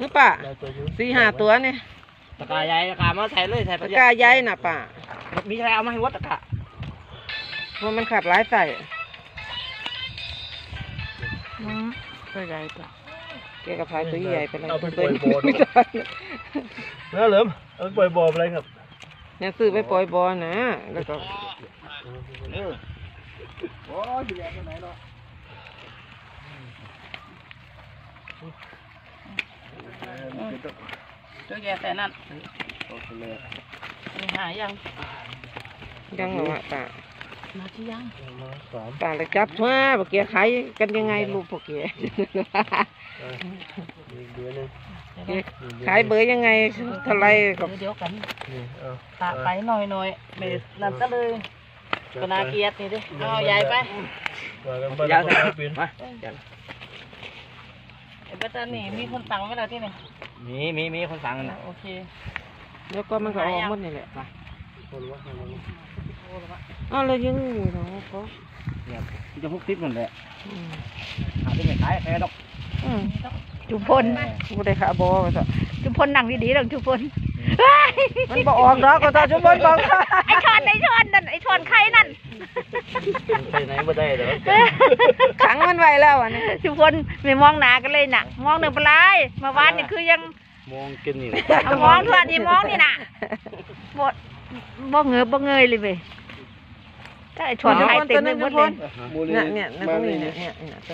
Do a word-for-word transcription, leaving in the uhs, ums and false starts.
หรือป่ะสี่ห้าตัวเนี่ยตะกาใหญ่ตะกามาใส่เลยใส่ตะกาใหญ่น่ะป่ะมีใครเอามาให้วัดตะกาเพราะมันขับหลายใส่ตัวใหญ่ป่ะเกี่ยวกับพายตัวใหญ่ไปเลยเอาไปปล่อยบ่อนะเหลิมเอาไปปล่อยบ่ออะไรครับเนี่ยซื้อไปปล่อยบ่อนะแล้วก็โอ้ยใหญ่ไปไหนเนาะตัวใหญ่แต่นั่นหายังยังเหรอป่ะมาที่ยังป่าเลยจับมาพวกเกียขายกันยังไงลูกพวกเกียขายเบอร์ยังไงเท่าไรกับเดียวกันตาไปหน่อยหน่อยไม่นั่นซะเลยปนาเกียรตินี่ดิเอาใหญ่ไปยาวไปมาไอ้บัตรนี่มีคนสั่งไหมล่ะที่นี่มีมีมีคนสั่งนะโอเคแล้วก็มันก็ออกหมดนี่แหละป่ะอ๋อเลยยังอยู่เนาะเขาเนี่ยจะพกทิพย์นั่นแหละหาที่ไม่ขายแค่ดอกจุพลกูได้ขาบอมาสักจุพลนั่งดีๆหรอกจุพลมันบอกออกดอกก็ต้องจุพลบอกไอ้ชอนไอ้ชอนนั่นไอ้ชอนใครนั่นไปไหนไม่ได้เลยขังมันไว้แล้วอ่ะนี่จุพลไม่มองหนากันเลยน่ะมองหนึ่งปลายมาวานนี่คือยังมองกินนี่มองทั่วนี่มองนี่น่ะบ่บ่เงยบ่เงยเลยเว้ยถ้าไอ้ชอนใครเต็มไปหมดเลยเนี่ยเนี่ยตรงนี้เนี่ยเนี่ย